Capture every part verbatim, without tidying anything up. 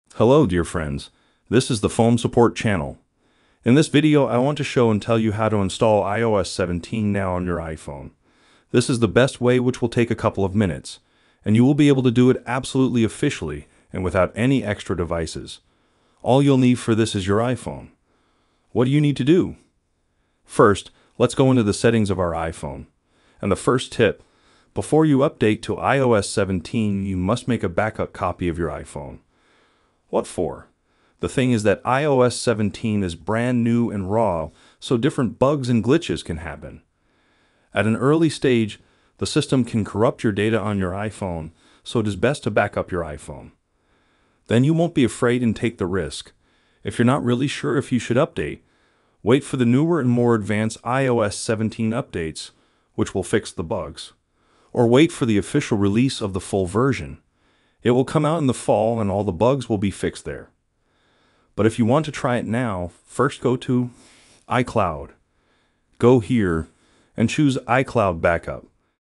Hello, dear friends. This is the Phone Support channel. In this video, I want to show and tell you how to install i O S seventeen now on your iPhone. This is the best way, which will take a couple of minutes, and you will be able to do it absolutely officially and without any extra devices. All you'll need for this is your iPhone. What do you need to do? First, let's go into the settings of our iPhone. And the first tip, before you update to i O S seventeen, you must make a backup copy of your iPhone. What for? The thing is that i O S seventeen is brand new and raw, so different bugs and glitches can happen. At an early stage, the system can corrupt your data on your iPhone, so it is best to back up your iPhone. Then you won't be afraid and take the risk. If you're not really sure if you should update, wait for the newer and more advanced i O S seventeen updates, which will fix the bugs. Or wait for the official release of the full version. It will come out in the fall and all the bugs will be fixed there. But if you want to try it now, first go to iCloud. Go here and choose iCloud Backup.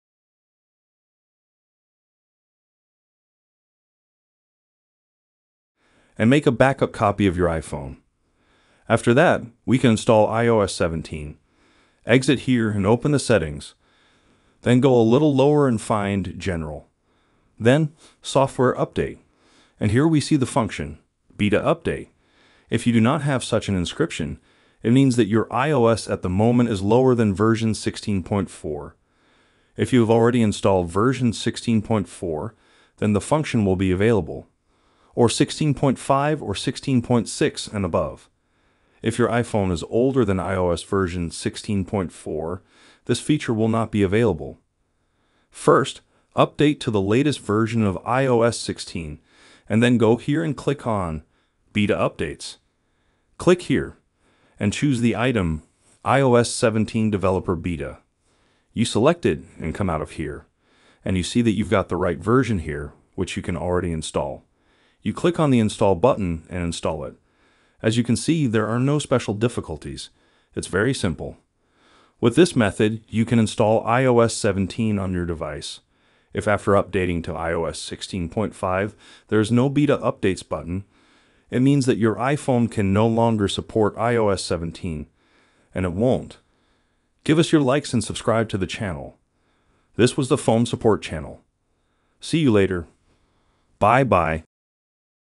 And make a backup copy of your iPhone. After that, we can install i O S seventeen. Exit here and open the settings. Then go a little lower and find General. Then, Software Update. And here we see the function, Beta Update. If you do not have such an inscription, it means that your iOS at the moment is lower than version sixteen point four. If you have already installed version sixteen point four, then the function will be available, or sixteen point five or sixteen point six and above. If your iPhone is older than iOS version sixteen point four, this feature will not be available. First, update to the latest version of i O S sixteen, and then go here and click on Beta Updates. Click here, and choose the item i O S seventeen Developer Beta. You select it and come out of here, and you see that you've got the right version here, which you can already install. You click on the Install button and install it. As you can see, there are no special difficulties. It's very simple. With this method, you can install i O S seventeen on your device. If after updating to i O S sixteen point five, there is no Beta Updates button, it means that your iPhone can no longer support i O S seventeen, and it won't. Give us your likes and subscribe to the channel. This was the Phone Support channel. See you later. Bye bye.